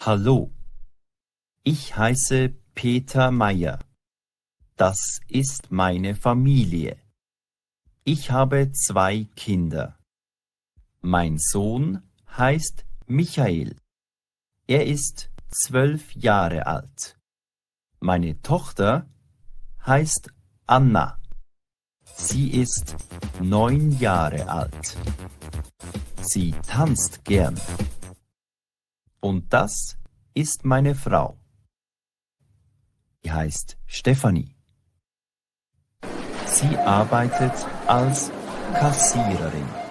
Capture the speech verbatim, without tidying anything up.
Hallo, ich heiße Peter Meier. Das ist meine Familie. Ich habe zwei Kinder. Mein Sohn heißt Michael. Er ist zwölf Jahre alt. Meine Tochter heißt Anna. Sie ist neun Jahre alt. Sie tanzt gern. Und das ist meine Frau. Sie heißt Stefanie. Sie arbeitet als Kassiererin.